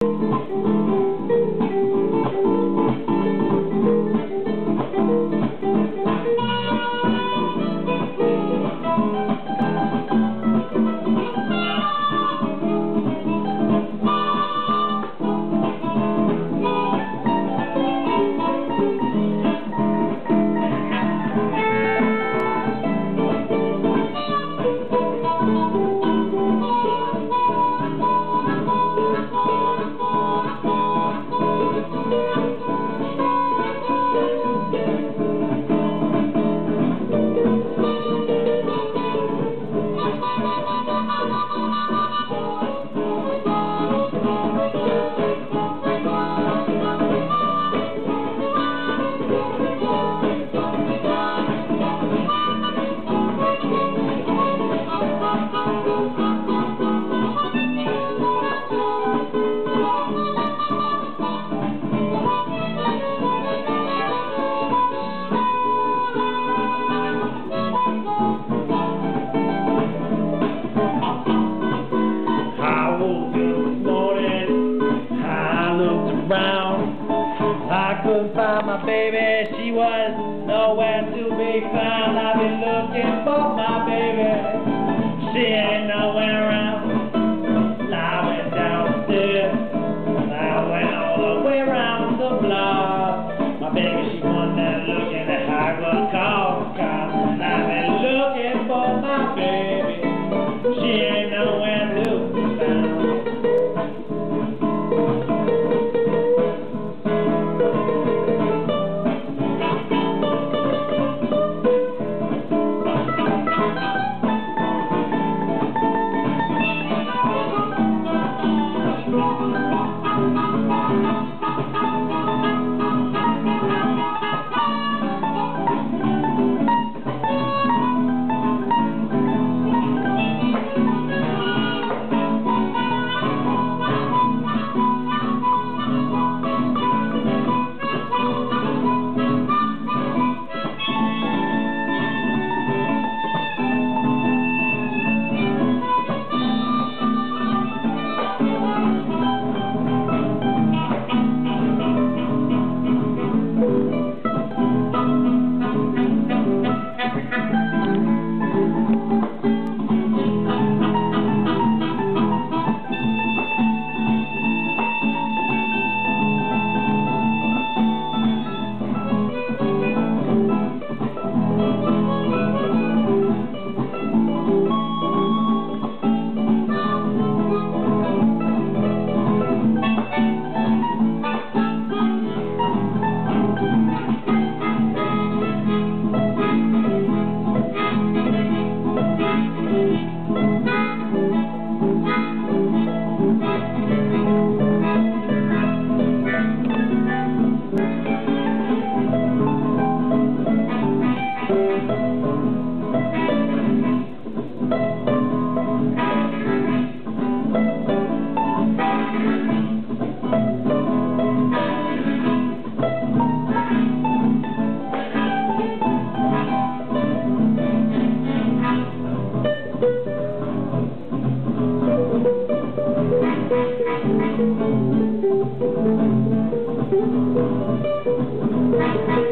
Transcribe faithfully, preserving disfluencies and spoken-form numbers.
I couldn't find my baby, she was nowhere to be found. I've been looking for my baby, she ain't nowhere around. I went downstairs, I went all the way around the block. My baby, she won that look in the high blood call. I've been looking for my baby, she ain't nowhere to be found. Thank you.